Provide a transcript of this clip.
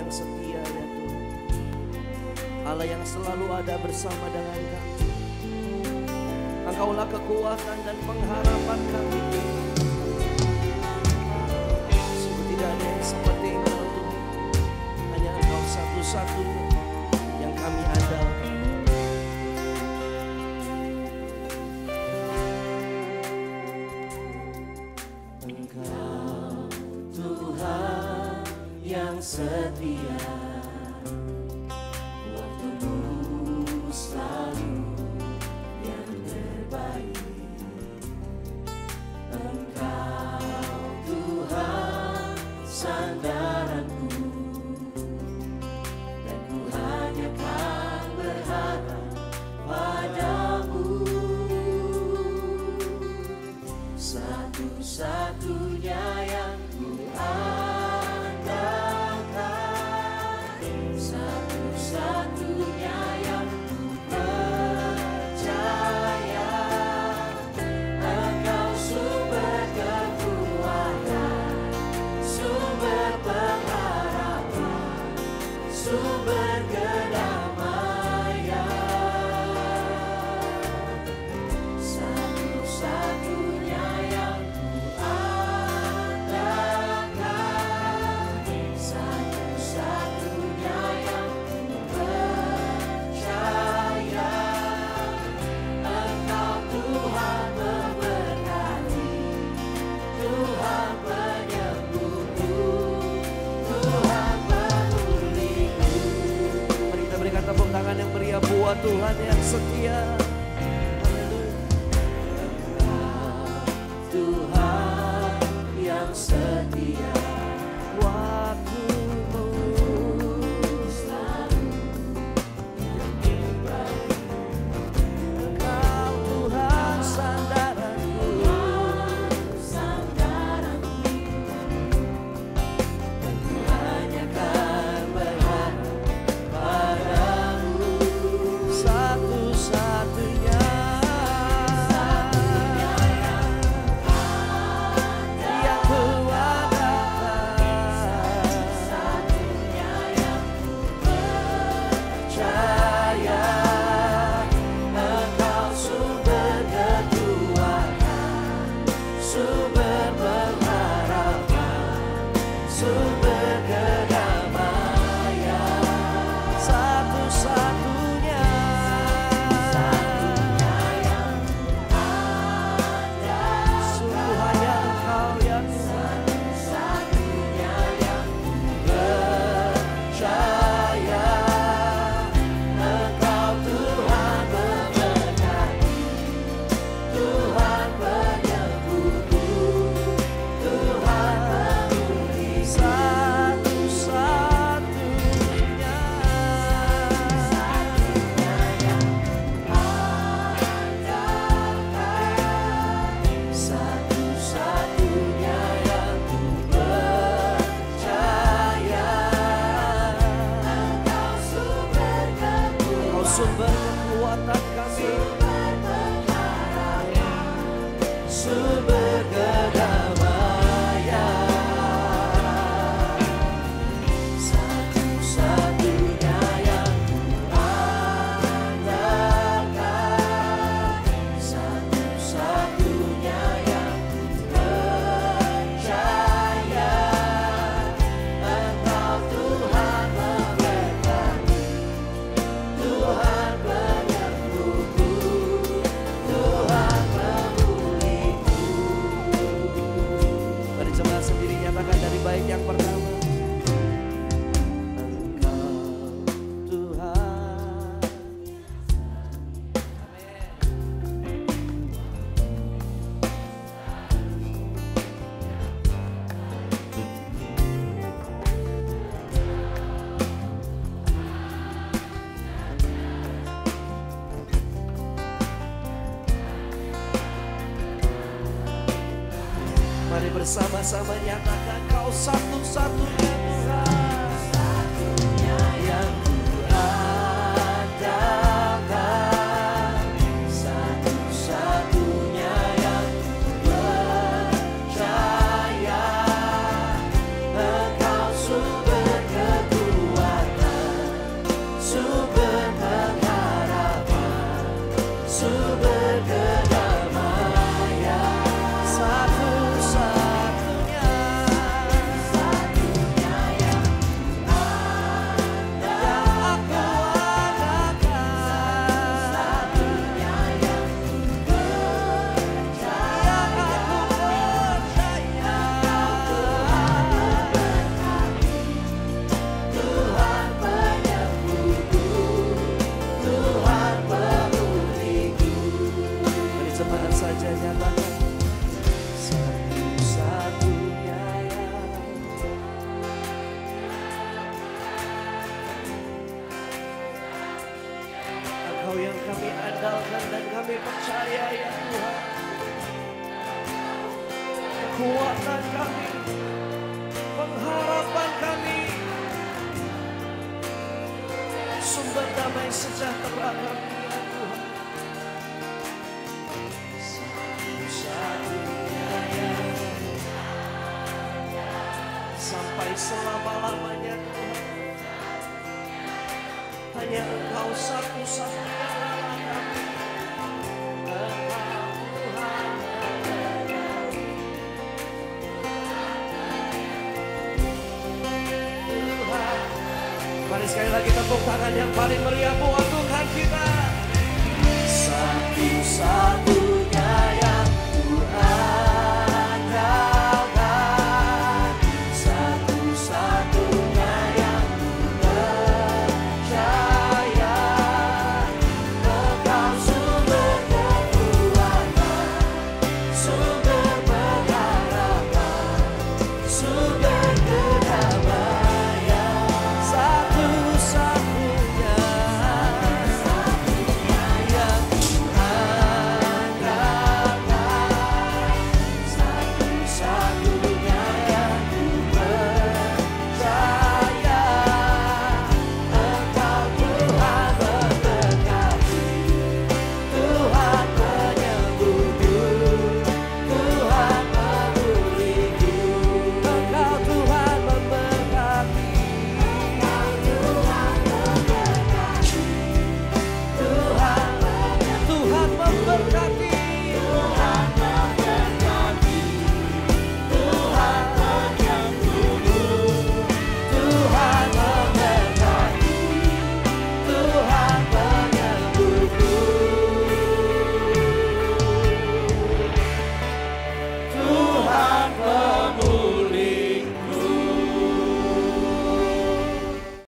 yang setia ya Tuhan. Allah yang selalu ada bersama dengan kami. Engkaulah kekuatan dan pengharapan kami. Sungguh tidak ada yang seperti Engkau Tuhan. Hanya Engkau satu-satunya yang kami andalkan. Engkau Tuhan yang setia, waktumu selalu yang terbaik. Engkau Tuhan sandaranku, dan ku hanya kan berharap padamu. Satu-satunya yang ku andalkan, satu-satunya yang ku percaya. Engkau sumber kekuatan, sumber pengharapan, sumber kedamaian. Satu-satunya yang ku andalkan, satu-satunya yang ku percaya. Engkau Tuhan memberkati, Tuhan penyembuhku, Tuhan pemulihku. Mari kita berikan tepuk tangan yang meriah buat Tuhan yang setia. Tuhan yang setia, waktumu selalu yang terbaik. Engkau Tuhan sandaranku, dan ku hanya kan berharap padamu. Satu-satunya yang ku Mari bersama-sama nyatakan Kau satu-satunya Tuhan, satunya yang ku andalkan, satu-satunya yang ku percaya. Engkau sumber kekuatan, kekuatan kami, pengharapan kami, sumber damai sejahtera kami ya Tuhan. Satu-satunya yang sampai selama-lamanya Tuhan, hanya Engkau satu-satunya Allah kami. Mari sekali lagi tepuk tangan yang paling meriah buat Tuhan kita. Satu-satu